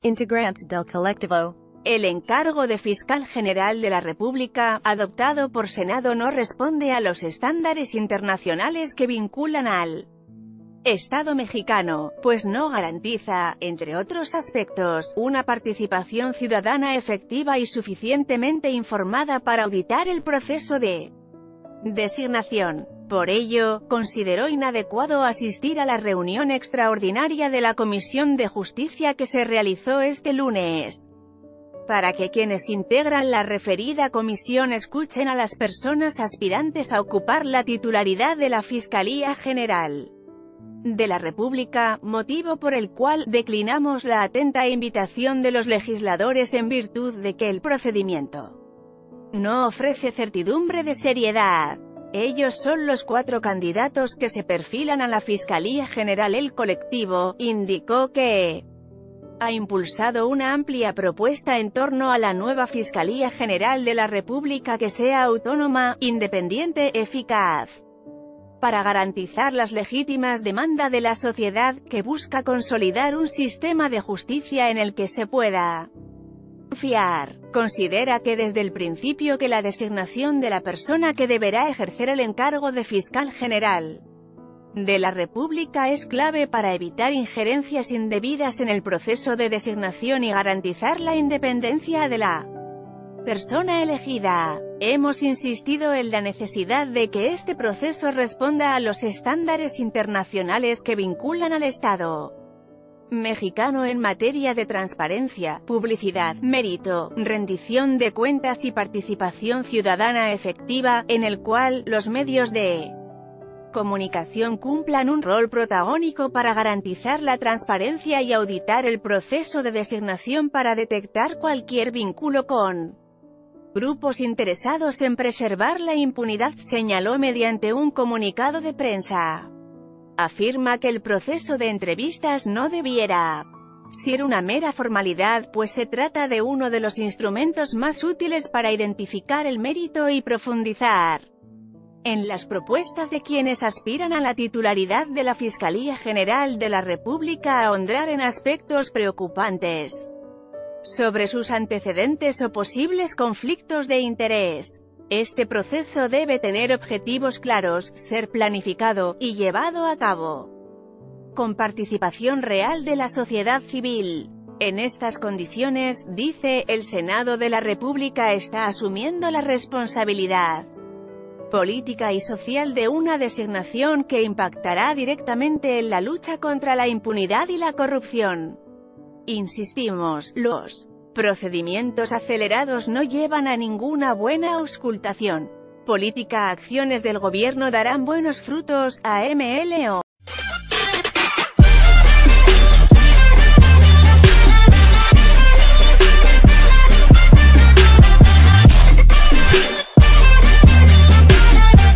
Integrantes del colectivo. El encargo de fiscal general de la República, adoptado por Senado, no responde a los estándares internacionales que vinculan al Estado mexicano, pues no garantiza, entre otros aspectos, una participación ciudadana efectiva y suficientemente informada para auditar el proceso de designación. Por ello, consideró inadecuado asistir a la reunión extraordinaria de la Comisión de Justicia que se realizó este lunes, para que quienes integran la referida comisión escuchen a las personas aspirantes a ocupar la titularidad de la Fiscalía General de la República, motivo por el cual declinamos la atenta invitación de los legisladores en virtud de que el procedimiento no ofrece certidumbre de seriedad. Ellos son los 4 candidatos que se perfilan a la Fiscalía General. El colectivo indicó que ha impulsado una amplia propuesta en torno a la nueva Fiscalía General de la República que sea autónoma, independiente, eficaz, para garantizar las legítimas demandas de la sociedad, que busca consolidar un sistema de justicia en el que se pueda confiar. Considera que desde el principio que la designación de la persona que deberá ejercer el encargo de fiscal general de la República es clave para evitar injerencias indebidas en el proceso de designación y garantizar la independencia de la persona elegida. Hemos insistido en la necesidad de que este proceso responda a los estándares internacionales que vinculan al Estado mexicano en materia de transparencia, publicidad, mérito, rendición de cuentas y participación ciudadana efectiva, en el cual los medios de comunicación cumplan un rol protagónico para garantizar la transparencia y auditar el proceso de designación para detectar cualquier vínculo con grupos interesados en preservar la impunidad, señaló mediante un comunicado de prensa. Afirma que el proceso de entrevistas no debiera ser una mera formalidad, pues se trata de uno de los instrumentos más útiles para identificar el mérito y profundizar en las propuestas de quienes aspiran a la titularidad de la Fiscalía General de la República, ahondar en aspectos preocupantes sobre sus antecedentes o posibles conflictos de interés. Este proceso debe tener objetivos claros, ser planificado, y llevado a cabo con participación real de la sociedad civil. En estas condiciones, dice, el Senado de la República está asumiendo la responsabilidad política y social de una designación que impactará directamente en la lucha contra la impunidad y la corrupción. Insistimos, los procedimientos acelerados no llevan a ninguna buena auscultación política. Acciones del gobierno darán buenos frutos. AMLO.